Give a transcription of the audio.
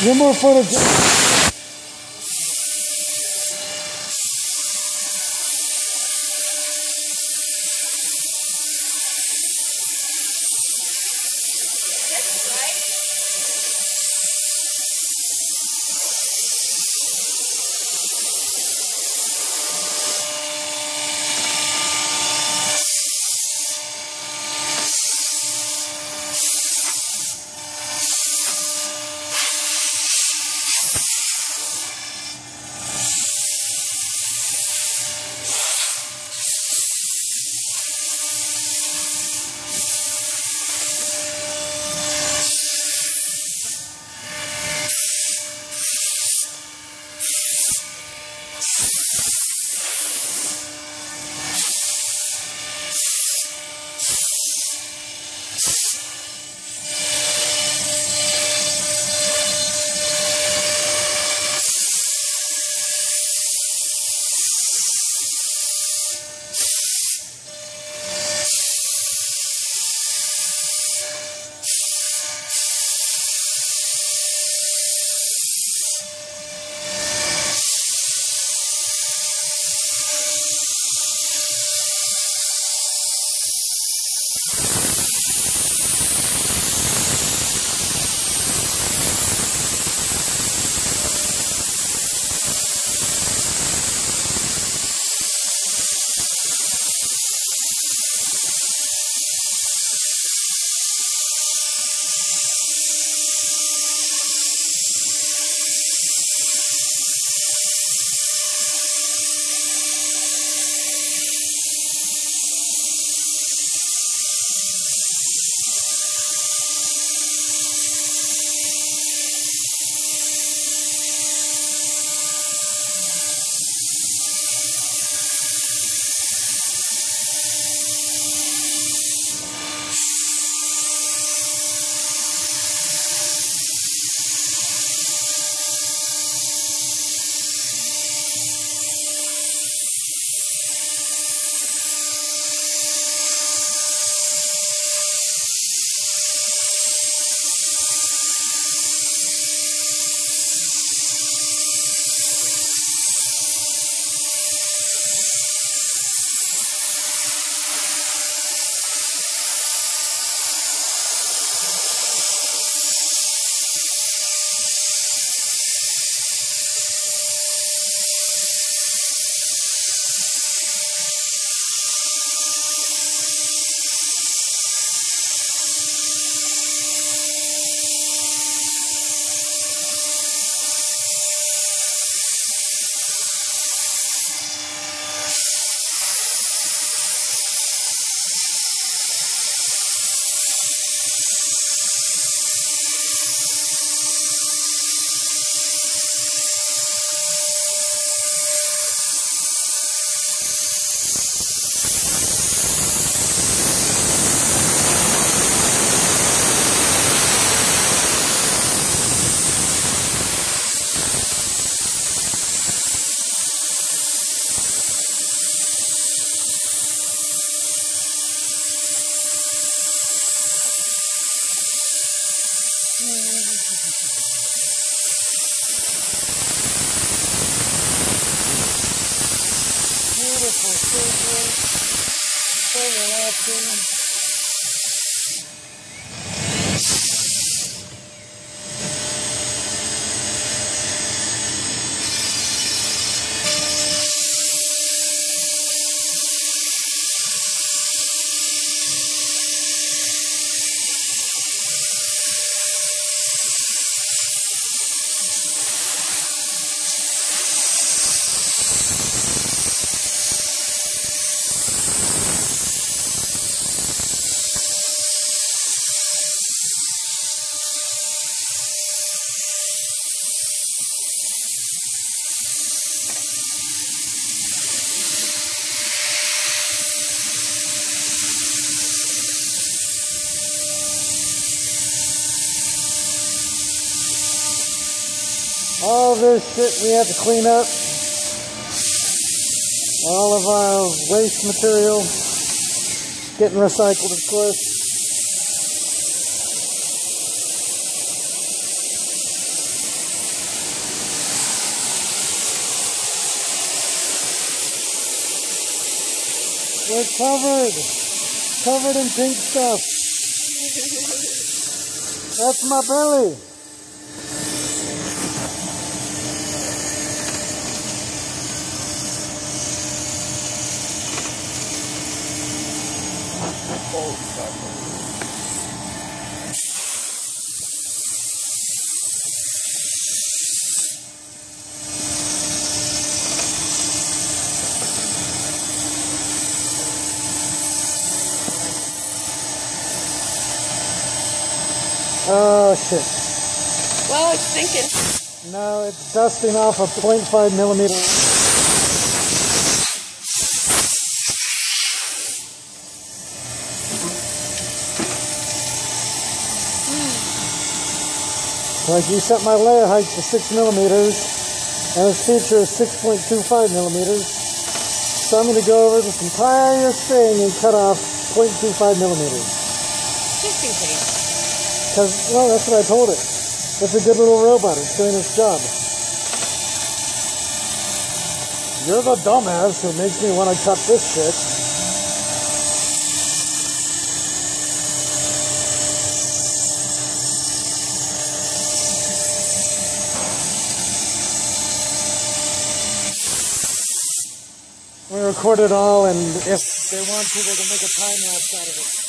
No more footage. Beautiful, so relaxing. All this shit we have to clean up. All of our waste material getting recycled, of course. We're covered in pink stuff. That's my belly. Oh shit. Well, it's stinking. No, it's dusting off a 0.5 millimeter. Like you set my layer height to 6 millimeters and its feature is 6.25 millimeters. So I'm going to go over this entire thing and cut off 0.25 millimeters. Just in case. Because, well, that's what I told it. It's a good little robot. It's doing its job. You're the dumbass who makes me want to cut this shit. We record it all, and if they want to, they can make a time lapse out of it.